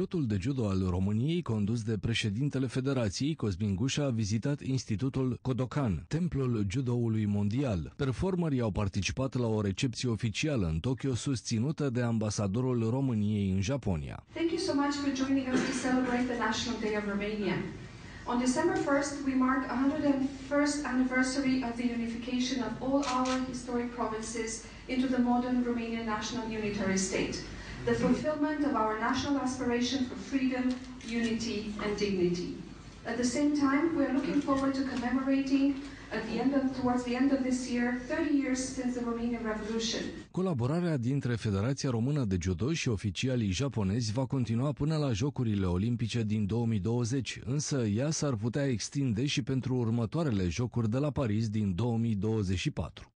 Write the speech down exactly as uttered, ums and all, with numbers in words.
Pilotul de judo al României, condus de președintele Federației, Cosmin Gușa, a vizitat Institutul Kodokan, templul judoului mondial. Performerii au participat la o recepție oficială în Tokyo, susținută de ambasadorul României în Japonia. Thank you so much for joining us to celebrate the National Day of Romania. On December first, we mark the one hundred first anniversary of the unification of all our historic provinces into the modern Romanian national unitary state, the fulfillment of our national aspiration for freedom, unity and dignity. At the same time, we are looking forward to commemorating at the end of, towards the end of this year, thirty years since the Romanian Revolution. Colaborarea dintre Federația Română de Judo și oficialii japonezi va continua până la Jocurile Olimpice din două mii douăzeci, însă ea s-ar putea extinde și pentru următoarele Jocuri de la Paris din două mii douăzeci și patru.